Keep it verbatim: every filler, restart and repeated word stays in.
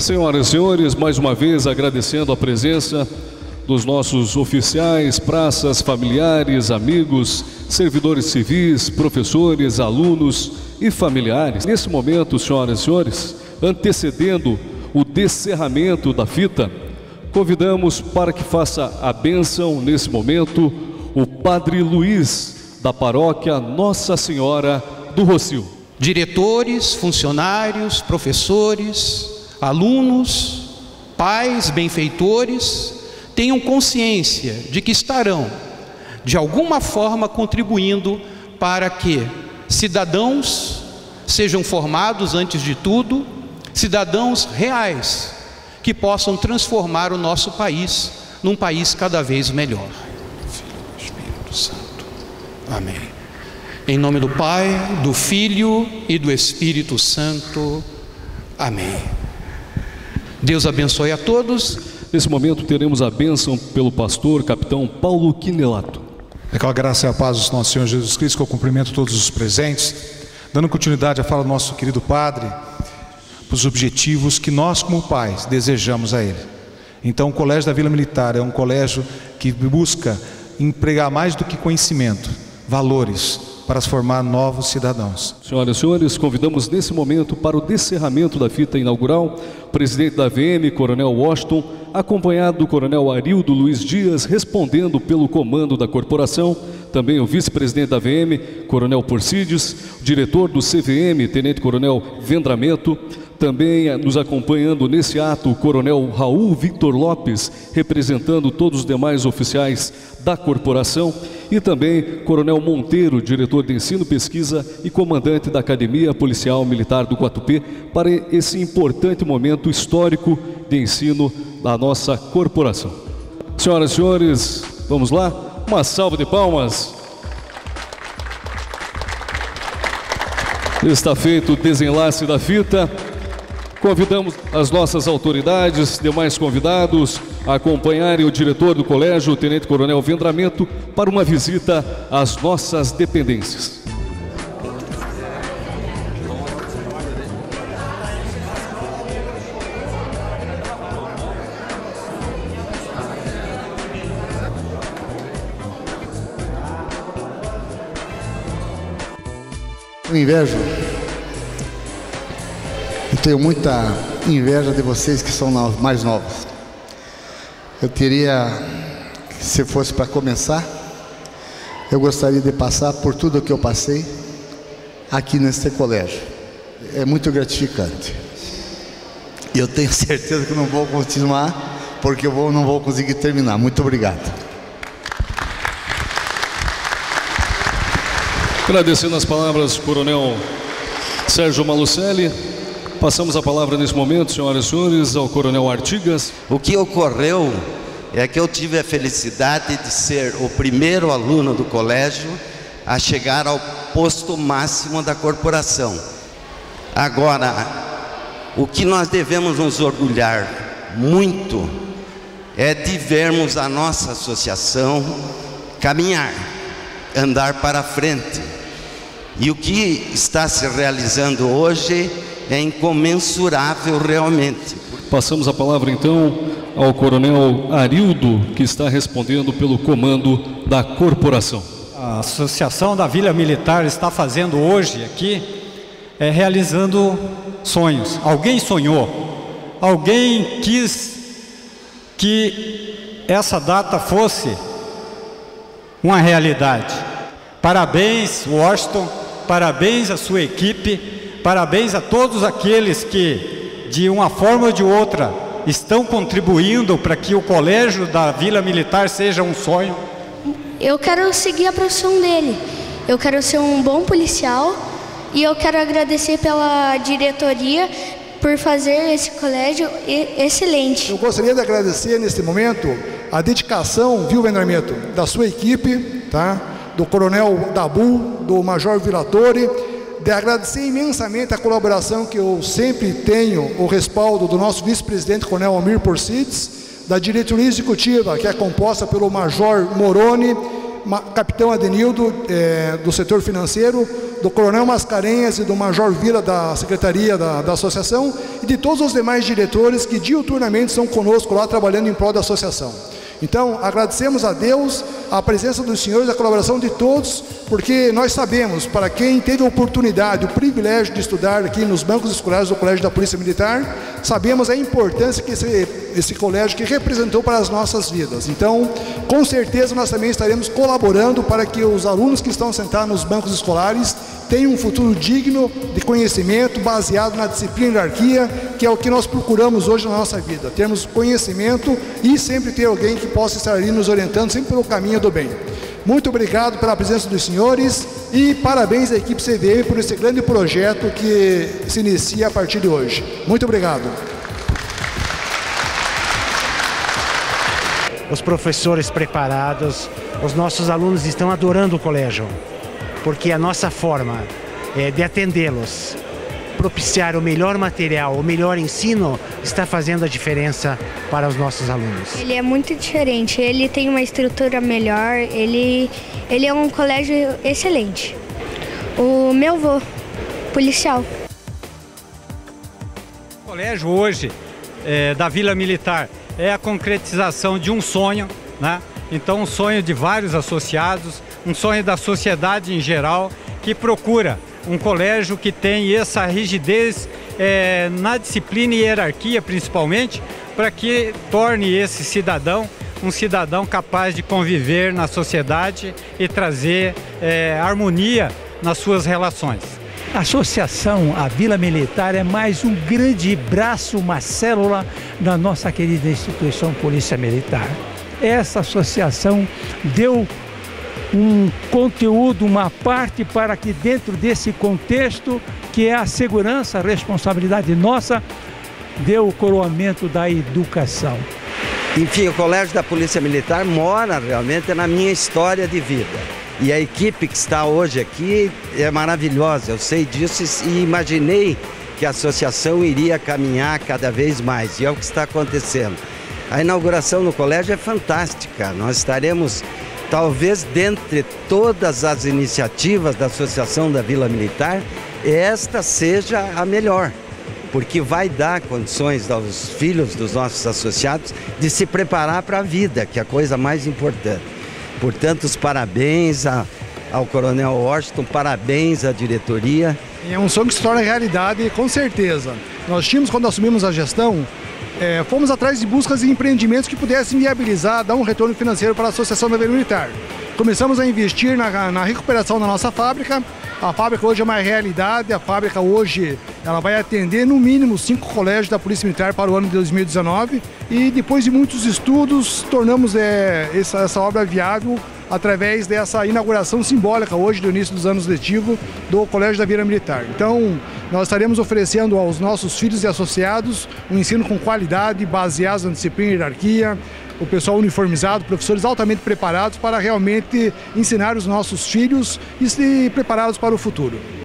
Senhoras e senhores, mais uma vez agradecendo a presença dos nossos oficiais, praças, familiares, amigos, servidores civis, professores, alunos e familiares. Nesse momento, senhoras e senhores, antecedendo o descerramento da fita, convidamos para que faça a bênção nesse momento o Padre Luiz, da paróquia Nossa Senhora do Rocio. Diretores, funcionários, professores, alunos, pais, benfeitores, tenham consciência de que estarão, de alguma forma, contribuindo para que cidadãos sejam formados, antes de tudo, cidadãos reais, que possam transformar o nosso país num país cada vez melhor. Filho do Espírito Santo. Amém. Em nome do Pai, do Filho e do Espírito Santo. Amém. Deus abençoe a todos. Nesse momento teremos a bênção pelo pastor capitão Paulo Quinelato. É com a graça e a paz do nosso Senhor Jesus Cristo que eu cumprimento todos os presentes, dando continuidade à fala do nosso querido Padre, para os objetivos que nós como pais desejamos a ele. Então o Colégio da Vila Militar é um colégio que busca empregar mais do que conhecimento, valores, para formar novos cidadãos. Senhoras e senhores, convidamos nesse momento para o descerramento da fita inaugural o presidente da V M, Coronel Washington, acompanhado do Coronel Arildo Luiz Dias, respondendo pelo comando da corporação, também o vice-presidente da V M, Coronel Porcides, o diretor do C V M, Tenente Coronel Vendramento, também nos acompanhando nesse ato o Coronel Raul Victor Lopes, representando todos os demais oficiais da corporação, e também Coronel Monteiro, diretor de Ensino, Pesquisa e comandante da Academia Policial Militar do Guatupê, para esse importante momento histórico de ensino da nossa corporação. Senhoras e senhores, vamos lá? Uma salva de palmas. Está feito o desenlace da fita. Convidamos as nossas autoridades, demais convidados, a acompanharem o diretor do colégio, o Tenente Coronel Vendramento, para uma visita às nossas dependências. Eu invejo, eu tenho muita inveja de vocês que são mais novos. Eu teria, se fosse para começar, eu gostaria de passar por tudo o que eu passei aqui neste colégio. É muito gratificante. E eu tenho certeza que não vou continuar, porque eu vou, não vou conseguir terminar. Muito obrigado. Agradecendo as palavras do Coronel Sérgio Malucelli, passamos a palavra nesse momento, senhoras e senhores, ao Coronel Artigas. O que ocorreu é que eu tive a felicidade de ser o primeiro aluno do colégio a chegar ao posto máximo da corporação. Agora, o que nós devemos nos orgulhar muito é de vermos a nossa associação caminhar, andar para frente. E o que está se realizando hoje é incomensurável realmente. Passamos a palavra então ao Coronel Arildo, que está respondendo pelo comando da corporação. A Associação da Vila Militar está fazendo hoje aqui, é, realizando sonhos. Alguém sonhou, alguém quis que essa data fosse uma realidade. Parabéns, Washington, parabéns à sua equipe, parabéns a todos aqueles que, de uma forma ou de outra, estão contribuindo para que o colégio da Vila Militar seja um sonho. Eu quero seguir a profissão dele. Eu quero ser um bom policial e eu quero agradecer pela diretoria por fazer esse colégio excelente. Eu gostaria de agradecer neste momento a dedicação, viu, Vendramento, da sua equipe, tá? Do Coronel Dabu, do Major Vilatore, de agradecer imensamente a colaboração que eu sempre tenho, o respaldo do nosso vice-presidente Coronel Almir Porcides, da diretoria executiva, que é composta pelo Major Moroni, Capitão Adenildo, é, do setor financeiro, do Coronel Mascarenhas e do Major Vila da Secretaria da, da Associação e de todos os demais diretores que diuturnamente estão conosco lá trabalhando em prol da Associação. Então, agradecemos a Deus a presença dos senhores, a colaboração de todos, porque nós sabemos, para quem teve a oportunidade, o privilégio de estudar aqui nos bancos escolares do Colégio da Polícia Militar, sabemos a importância que esse, esse colégio que representou para as nossas vidas. Então, com certeza, nós também estaremos colaborando para que os alunos que estão sentados nos bancos escolares tenham um futuro digno de conhecimento, baseado na disciplina e hierarquia, que é o que nós procuramos hoje na nossa vida. Termos conhecimento e sempre ter alguém que possa estar ali nos orientando, sempre pelo caminho do bem. Muito obrigado pela presença dos senhores e parabéns à equipe C V M por esse grande projeto que se inicia a partir de hoje. Muito obrigado. Os professores preparados, os nossos alunos estão adorando o colégio, porque a nossa forma é, de atendê-los, propiciar o melhor material, o melhor ensino, está fazendo a diferença para os nossos alunos. Ele é muito diferente, ele tem uma estrutura melhor, ele, ele é um colégio excelente. O meu avô, policial. O colégio hoje é, da Vila Militar é a concretização de um sonho, né? Então um sonho de vários associados, um sonho da sociedade em geral, que procura um colégio que tem essa rigidez é, na disciplina e hierarquia, principalmente, para que torne esse cidadão um cidadão capaz de conviver na sociedade e trazer é, harmonia nas suas relações. A associação, a Vila Militar, é mais um grande braço, uma célula da nossa querida instituição Polícia Militar. Essa associação deu um conteúdo, uma parte para que dentro desse contexto, que é a segurança, a responsabilidade nossa, deu o coroamento da educação. Enfim, o Colégio da Polícia Militar mora realmente na minha história de vida. E a equipe que está hoje aqui é maravilhosa, eu sei disso e imaginei que a associação iria caminhar cada vez mais, e é o que está acontecendo. A inauguração no colégio é fantástica, nós estaremos... Talvez dentre todas as iniciativas da Associação da Vila Militar, esta seja a melhor, porque vai dar condições aos filhos dos nossos associados de se preparar para a vida, que é a coisa mais importante. Portanto, os parabéns a, ao Coronel Washington, parabéns à diretoria. É um sonho que se torna realidade, com certeza. Nós tínhamos, quando assumimos a gestão, É, fomos atrás de buscas e empreendimentos que pudessem viabilizar, dar um retorno financeiro para a Associação da Vila Militar. Começamos a investir na, na recuperação da nossa fábrica. A fábrica hoje é uma realidade, a fábrica hoje ela vai atender no mínimo cinco colégios da Polícia Militar para o ano de dois mil e dezenove e depois de muitos estudos tornamos é, essa, essa obra viável através dessa inauguração simbólica hoje do início dos anos letivos do Colégio da Vila Militar. Então, nós estaremos oferecendo aos nossos filhos e associados um ensino com qualidade, baseado na disciplina e hierarquia, o pessoal uniformizado, professores altamente preparados para realmente ensinar os nossos filhos e se preparados para o futuro.